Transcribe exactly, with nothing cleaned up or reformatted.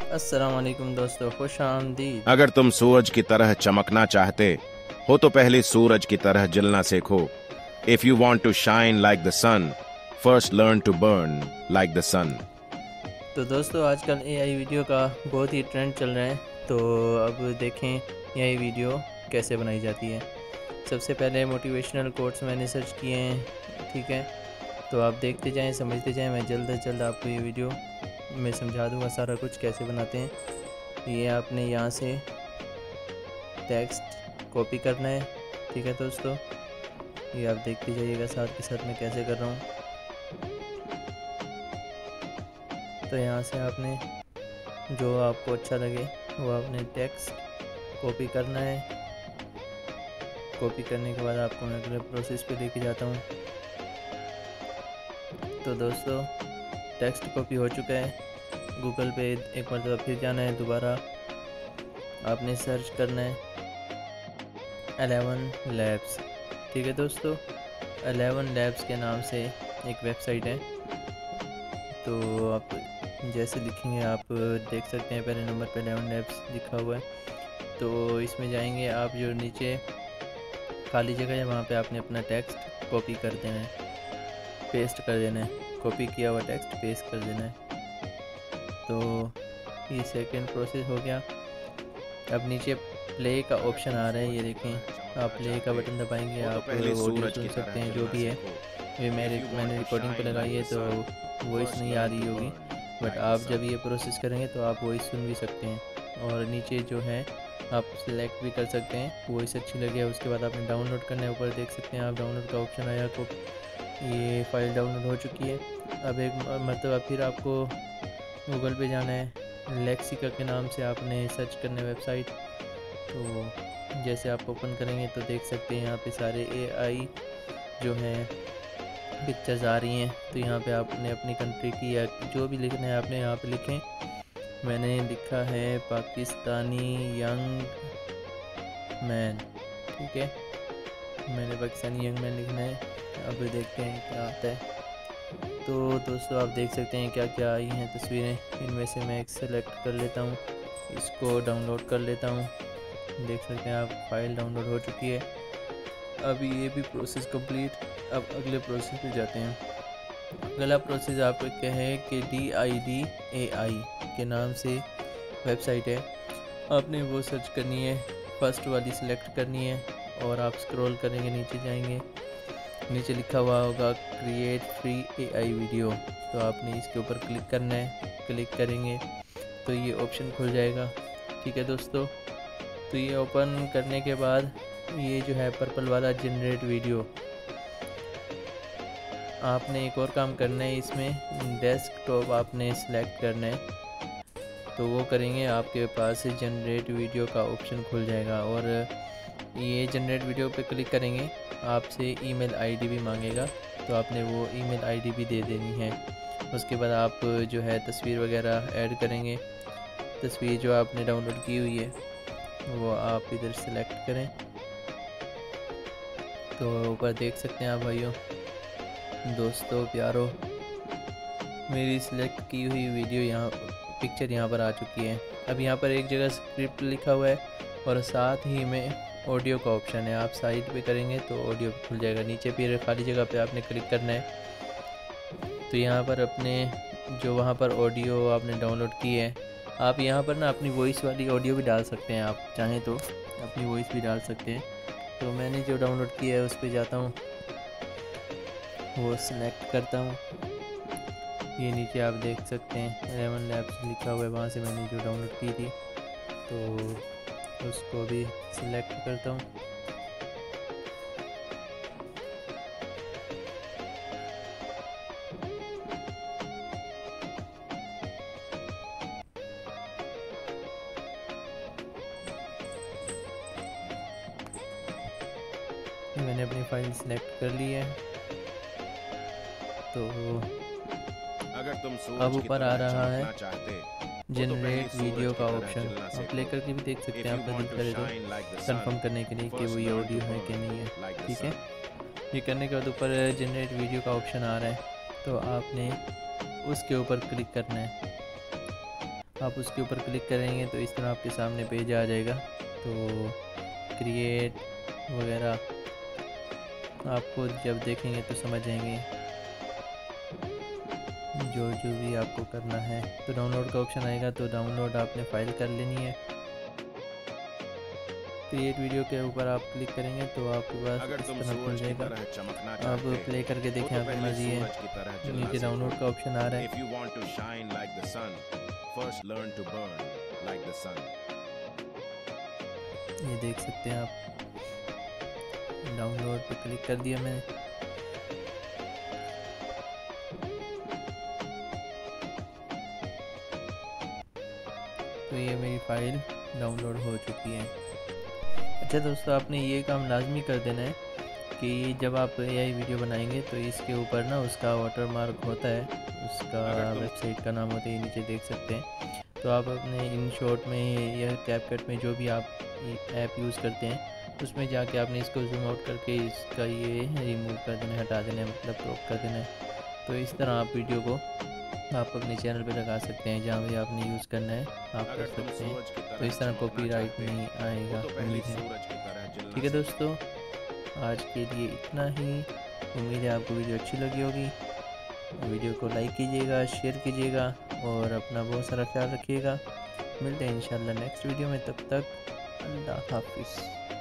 अस्सलाम वालेकुम दोस्तों, खुश आमदीद। अगर तुम सूरज की तरह चमकना चाहते हो तो पहले सूरज की तरह जलना सीखो। If you want to shine like the sun, first learn to burn like the sun. तो दोस्तों, आजकल एआई वीडियो का बहुत ही ट्रेंड चल रहा है। तो अब देखें एआई वीडियो कैसे बनाई जाती है। सबसे पहले मोटिवेशनल कोट्स मैंने सर्च किए हैं, ठीक है। तो आप देखते जाएं, समझते जाएं। मैं जल्द से जल्द आपको ये वीडियो मैं समझा दूंगा सारा कुछ कैसे बनाते हैं। ये आपने यहाँ से टेक्स्ट कॉपी करना है, ठीक है दोस्तों। ये आप देखते जाइएगा साथ के साथ मैं कैसे कर रहा हूँ। तो यहाँ से आपने जो आपको अच्छा लगे वो आपने टेक्स्ट कॉपी करना है। कॉपी करने के बाद आपको मैं अगले प्रोसेस पे लेके जाता हूँ। तो दोस्तों, टेक्स्ट कॉपी हो चुका है। गूगल पे एक मरतबा फिर जाना है, दोबारा आपने सर्च करना है एलेवन लैब्स, ठीक है दोस्तों। एलेवन लैब्स के नाम से एक वेबसाइट है। तो आप जैसे लिखेंगे आप देख सकते हैं, पहले नंबर पे एलेवन लैब्स लिखा हुआ है। तो इसमें जाएंगे आप, जो नीचे खाली जगह है वहाँ पे आपने अपना टेक्स्ट कॉपी कर देना है, पेस्ट कर देना है। कॉपी किया हुआ टेक्स्ट पेस्ट कर देना है। तो ये सेकंड प्रोसेस हो गया। अब नीचे प्ले का ऑप्शन आ रहा है, ये देखें। आप प्ले का बटन दबाएंगे, आप ऑडियो सुन सकते हैं जो भी है। ये मेरे मैंने रिकॉर्डिंग पे लगाई है तो वॉइस नहीं आ रही होगी, बट आप जब ये प्रोसेस करेंगे तो आप वॉइस सुन भी सकते हैं। और नीचे जो है आप सिलेक्ट भी कर सकते हैं, वॉइस अच्छी लगे उसके बाद आपने डाउनलोड करना है। ऊपर देख सकते हैं आप डाउनलोड का ऑप्शन आया, को ये फ़ाइल डाउनलोड हो चुकी है। अब एक मरतबा फिर आपको गूगल पे जाना है, लेक्सिका के नाम से आपने सर्च करना है वेबसाइट। तो जैसे आप ओपन करेंगे तो देख सकते हैं यहाँ पे सारे एआई जो हैं पिक्चर्स आ रही हैं। तो यहाँ पे आपने अपनी कंट्री की या जो भी लिखना है आपने यहाँ पे लिखें। मैंने लिखा है पाकिस्तानी यंग मैन, ठीक है। मैंने पाकिस्तानी यंग मैन लिखना है। अब देखते हैं क्या आता है। तो दोस्तों, आप देख सकते हैं क्या क्या आई हैं तस्वीरें। इनमें से मैं एक सेलेक्ट कर लेता हूँ, इसको डाउनलोड कर लेता हूँ। देख सकते हैं आप, फाइल डाउनलोड हो चुकी है। अभी ये भी प्रोसेस कंप्लीट। अब अगले प्रोसेस पे जाते हैं। अगला प्रोसेस आपको क्या है कि डी आई डी ए आई के नाम से वेबसाइट है। आपने वो सर्च करनी है, फर्स्ट वाली सिलेक्ट करनी है और आप स्क्रॉल करेंगे, नीचे जाएंगे। नीचे लिखा हुआ होगा क्रिएट फ्री एआई वीडियो। तो आपने इसके ऊपर क्लिक करना है। क्लिक करेंगे तो ये ऑप्शन खुल जाएगा, ठीक है दोस्तों। तो ये ओपन करने के बाद ये जो है पर्पल वाला जनरेट वीडियो, आपने एक और काम करना है। इसमें डेस्कटॉप आपने सेलेक्ट करना है। तो वो करेंगे, आपके पास जनरेट वीडियो का ऑप्शन खुल जाएगा। और ये जनरेट वीडियो पे क्लिक करेंगे, आपसे ईमेल आईडी भी मांगेगा। तो आपने वो ईमेल आईडी भी दे देनी है। उसके बाद आप जो है तस्वीर वगैरह ऐड करेंगे। तस्वीर जो आपने डाउनलोड की हुई है वो आप इधर सेलेक्ट करें। तो ऊपर देख सकते हैं आप भाइयों, दोस्तों, प्यारो, मेरी सिलेक्ट की हुई वीडियो यहाँ पिक्चर यहाँ पर आ चुकी है। अब यहाँ पर एक जगह स्क्रिप्ट लिखा हुआ है और साथ ही में ऑडियो का ऑप्शन है। आप साइड पे करेंगे तो ऑडियो खुल जाएगा। नीचे फिर खाली जगह पे आपने क्लिक करना है। तो यहाँ पर अपने जो वहाँ पर ऑडियो आपने डाउनलोड की है, आप यहाँ पर ना अपनी वॉइस वाली ऑडियो भी डाल सकते हैं। आप चाहें तो अपनी वॉइस भी डाल सकते हैं। तो मैंने जो डाउनलोड किया है उस पर जाता हूँ, वो सिलेक्ट करता हूँ। ये नीचे आप देख सकते हैं एलेवन लैब्स लिखा हुआ है, वहाँ से मैंने जो डाउनलोड की थी। तो उसको भी सिलेक्ट करता हूँ। मैंने अपनी फाइल सिलेक्ट कर ली है। तो अगर तुम अब सूरज की ऊपर आ तरह रहा है चमकना चाहते हो तो पहले जनरेट सूरज वीडियो की का तरह ऑप्शन। जलना आप सीखो। प्ले करके भी देख सकते If हैं, you आपका want दिल to करे तो shine like the sun, confirm करने के लिए कि first वो ये learn ऑडियो to है कि burn नहीं है, like the ठीक है। sun. ये करने के बाद ऊपर जनरेट वीडियो का ऑप्शन आ रहा है, तो आपने उसके ऊपर क्लिक करना है। आप उसके ऊपर क्लिक करेंगे तो इस तरह आपके सामने पेज आ जाएगा। तो क्रिएट वगैरह आपको जब देखेंगे तो समझ जाएंगे जो जो भी आपको करना है। तो डाउनलोड का ऑप्शन आएगा तो डाउनलोड आपने फ़ाइल कर लेनी है। क्रिएट वीडियो के ऊपर आप क्लिक करेंगे तो आपके पास अगर इस तुम तरह खुल सूरज की जाएगा। तरह चमकना आप चाहते प्ले करके देखें, हो तो आपकी पहले मर्जी है। सूरज की तरह जलना नीचे सीखो। डाउनलोड का ऑप्शन आ रहा है। If you want to shine like the sun, first learn to burn like the sun. ये देख सकते हैं आप, डाउनलोड पे क्लिक कर दिया मैंने। तो ये मेरी फ़ाइल डाउनलोड हो चुकी है। अच्छा दोस्तों, आपने ये काम लाजमी कर देना है कि जब आप एआई वीडियो बनाएंगे तो इसके ऊपर ना उसका वाटरमार्क होता है, उसका वेबसाइट का नाम होता है, ये नीचे देख सकते हैं। तो आप अपने इन शॉट में या कैपकट में जो भी आप ऐप यूज़ करते हैं उसमें जाके आपने इसको जूम आउट करके इसका ये रिमूव कर देना है, हटा देना है, मतलब क्रॉप कर देना है। तो इस तरह आप वीडियो को आप अपने चैनल पे लगा सकते हैं, जहाँ भी आपने यूज़ करना है आप कर सकते हैं। तो इस तरह कॉपीराइट नहीं आएगा, उम्मीद है। ठीक है दोस्तों, आज के लिए इतना ही। उम्मीद है आपको वीडियो अच्छी लगी होगी। वीडियो को लाइक कीजिएगा, शेयर कीजिएगा और अपना बहुत सारा ख्याल रखिएगा। मिलते हैं इंशाल्लाह नेक्स्ट वीडियो में, तब तक अल्लाह हाफिज़।